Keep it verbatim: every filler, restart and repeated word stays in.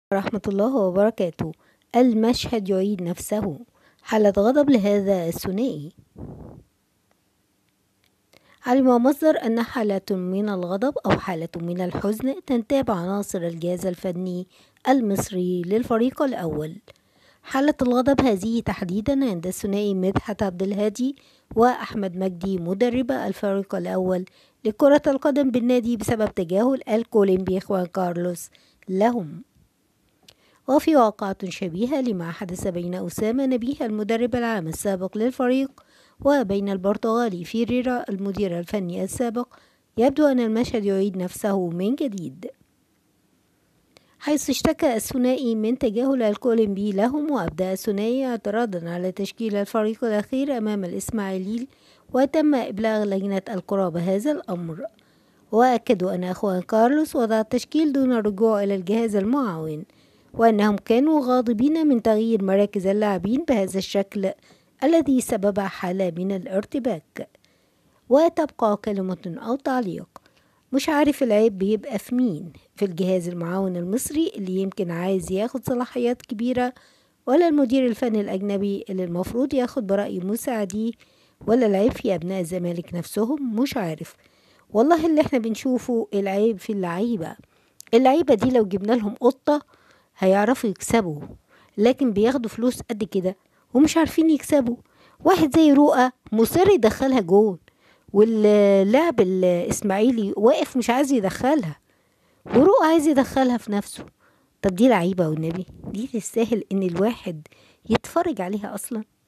ورحمة الله وبركاته. المشهد يعيد نفسه. حالة غضب لهذا الثنائي. علم مصدر أن حالة من الغضب أو حالة من الحزن تنتاب عناصر الجهاز الفني المصري للفريق الأول. حالة الغضب هذه تحديدا عند الثنائي مدحت عبد الهادي وأحمد مجدي مدرب الفريق الأول لكرة القدم بالنادي بسبب تجاهل الكولومبي خوان كارلوس لهم. وفي واقعة شبيهة لما حدث بين أسامة نبيه المدرب العام السابق للفريق وبين البرتغالي فيريرا المدير الفني السابق، يبدو أن المشهد يعيد نفسه من جديد، حيث اشتكى الثنائي من تجاهل الكولومبي لهم، وأبدأ الثنائي اعتراضا على تشكيل الفريق الأخير أمام الإسماعيلي، وتم إبلاغ لجنة الكرة بهذا الأمر. وأكدوا أن خوان كارلوس وضع التشكيل دون الرجوع إلى الجهاز المعاون، وأنهم كانوا غاضبين من تغيير مراكز اللاعبين بهذا الشكل الذي سبب حالة من الارتباك. وتبقى كلمة أو تعليق، مش عارف العيب بيبقى في مين، في الجهاز المعاون المصري اللي يمكن عايز ياخد صلاحيات كبيرة، ولا المدير الفني الأجنبي اللي المفروض ياخد برأي مساعديه، ولا العيب في أبناء الزمالك نفسهم؟ مش عارف والله. اللي احنا بنشوفه العيب في اللعيبة. اللعيبة دي لو جبنا لهم قطة هيعرفوا يكسبوا، لكن بياخدوا فلوس قد كده ومش عارفين يكسبوا. واحد زي رؤى مصر يدخلها جول، واللاعب الاسماعيلي واقف مش عايز يدخلها، ورؤى عايز يدخلها في نفسه. طب دي لعيبة والنبي؟ دي تستاهل ان الواحد يتفرج عليها اصلا؟